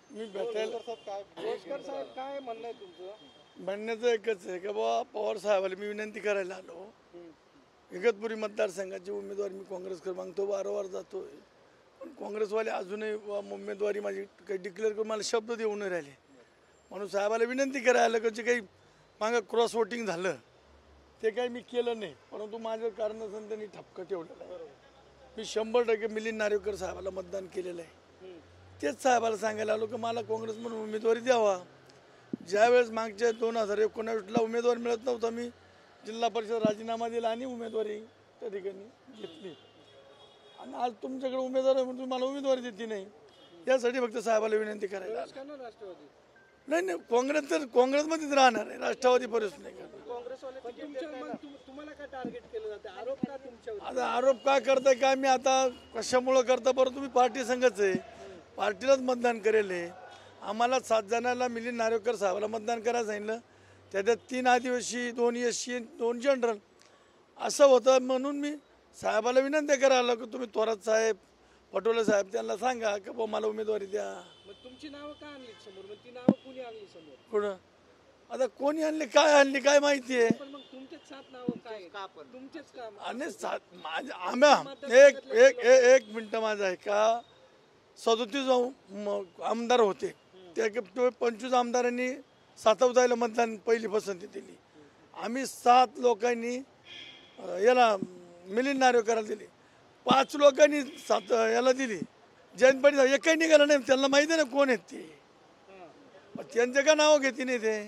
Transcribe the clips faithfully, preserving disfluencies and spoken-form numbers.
मी भेटायला कोळेकर साहेब काय म्हणणं आहे तुमचं? म्हणण्याचं एकच आहे का बाबा पवार साहेबाला मी विनंती करायला आलो. इगतपुरी मतदारसंघाची उमेदवारी मी काँग्रेसकडे मागतो, वारंवार जातोय, पण काँग्रेसवाले अजूनही उमेदवारी माझी काही डिक्लेअर करून मला शब्द देऊ नाही राहिले. म्हणून साहेबाला विनंती करायला आलं की जे काही मागं क्रॉस वोटिंग झालं ते काही मी केलं नाही, परंतु माझं कारण असं त्यांनी ठपकं ठेवलेलं आहे. मी शंभर टक्के मिलिंद नार्वेकर साहेबाला मतदान केलेलं आहे. तेच साहेबाला सांगायला आलो की मला काँग्रेस म्हणून उमेदवारी द्यावा. ज्यावेळेस मागच्या दोन हजार एकोणावीसला उमेदवार मिळत नव्हता मी जिल्हा परिषद राजीनामा दिला आणि उमेदवारी त्या ठिकाणी घेतली. आणि आज तुमच्याकडे उमेदवार आहे म्हणून तुम्हाला उमेदवारी देते नाही, यासाठी फक्त साहेबाला विनंती करायला राष्ट्रवादी नाही नाही काँग्रेस तर काँग्रेसमध्येच राहणार आहे, राष्ट्रवादी परिस नाही करणार. तुम्हाला काय टार्गेट केलं जातं? आरोप का तुमच्यावर? आता आरोप का करताय काय मी आता कशामुळं करता, परंतु तुम्ही पार्टी संघच आहे, पार्टीलाच मतदान करेल आहे. आम्हाला सात जणांना मिलिंद नार्वेकर साहेबाला मतदान करायला सांगितलं, त्याच्यात तीन आदिवासी, दोन एससी, दोन जनरल असं होतं. म्हणून मी साहेबाला विनंती करायला की तुम्ही थोरात साहेब, पटोले साहेब त्यांना सांगा की बाबा मला उमेदवारी द्या. मग तुमची नावं का आणली समोर? मग ती नावं कुणी आणली समोर? कुठं आता कोणी आणली काय आणली काय माहिती आहे? पण मग तुमचेच सात नावं काय का? पण तुमचेच काम आणि सात माझ्या आम्ही एक एक एक मिनटं माझं आहे का सदोतीस आमदार होते, त्या पंचवीस आमदारांनी सातवतायला मतदान पहिली पसंती दिली. आम्ही सात लोकांनी याला मिलिंद नार्वेकरला दिली, पाच लोकांनी सात याला दिली. जयंत पाटील एकही निघाला नाही, त्यांना माहिती आहे ना कोण आहेत ते, त्यांचं का नाव घेते नाही ते.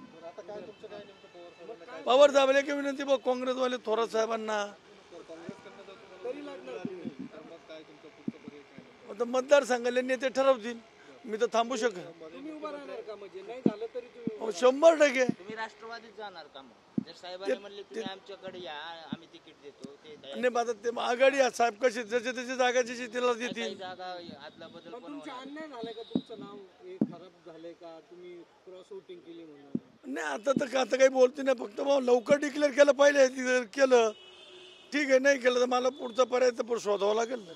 पवार साहेबांना एक विनंती बघ काँग्रेसवाले थोरात साहेबांना आता मतदारसंघाले नेते ठरवतील, मी तर थांबू शकत शंभर टक्के. तुम्ही राष्ट्रवादीत जाणार का? मग जर साहेबांनी म्हणले तुम्ही आमच्याकडे या आम्ही तिकीट देतो ते नाही आता ते आघाडी साहेब कशी जसे त्याची जागा ज्याची त्याला देतील. जागा आदला बदल पण तुमचं अन्याय झालंय का? तुमचं नाव हे खराब झालंय का? तुम्ही क्रॉस वोटिंग केली म्हणून? नाही आता तर आता काही बोलते नाही, फक्त भाऊ लवकर डिक्लेअर केलं पाहिजे. केलं ठीक आहे, नाही केलं तर मला पुढचा पर्याय तर शोधावा लागेल.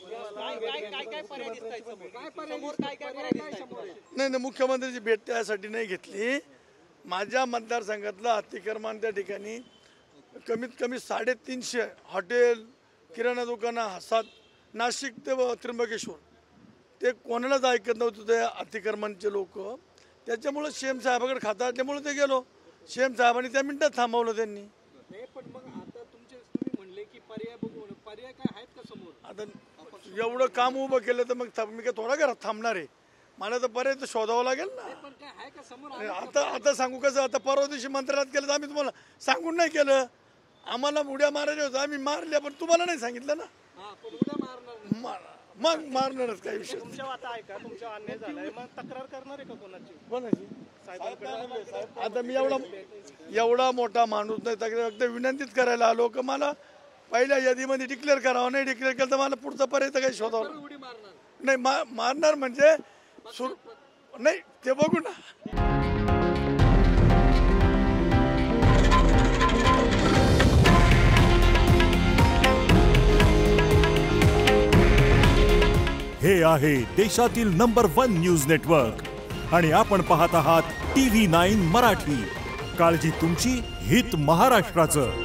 नाही नाही मुख्यमंत्र्याची भेट त्यासाठी नाही घेतली. माझ्या मतदारसंघातलं अतिक्रमण त्या ठिकाणी कमीत कमी साडेतीनशे हॉटेल, किराणा दुकानं हसात, नाशिक ते त्र्यंबकेश्वर ते कोणालाच ऐकत नव्हतं ते अतिक्रमणचे लोक. त्याच्यामुळं शेम साहेबाकडे खाता त्यामुळे ते गेलो. शेम साहेबांनी त्या मिनिटात थांबवलं त्यांनी. पण मग आता तुमचे तुम्ही म्हणले की पर्याय बघू, पर्याय काय आहेत का समोर? आता एवढं काम उभं केलं तर मग मी काय थोडा घरात थांबणार आहे, मला तर पर्याय तर शोधावं लागेल ना. आता आता सांगू कसं, आता परवा दिवशी मंत्रालयात केलं तर आम्ही तुम्हाला सांगून नाही केलं, आम्हाला उड्या मारायच्या होत्या आम्ही मारल्या, पण तुम्हाला नाही सांगितलं ना. मग मारणारच काही विषय. तुमच्या अन्याय झालाय मग तक्रार करणार आहे का कोणाची? कोणाची? आता मी एवढा एवढा मोठा माणूस नाही, तक्रार फक्त विनंतीच करायला आलो की मला पहिल्या यादीमध्ये डिक्लेअर करावं. नाही डिक्लेअर केलं तर मला पुढचा पर्याय तर काही शोधावं नाही. मा मारणार म्हणजे सुर नाही ते बघू ना. हे आहे देशातील नंबर वन न्यूज नेटवर्क आणि आपण पाहत आहात टी व्ही नाईन मराठी. काळजी तुमची, हित महाराष्ट्राचं.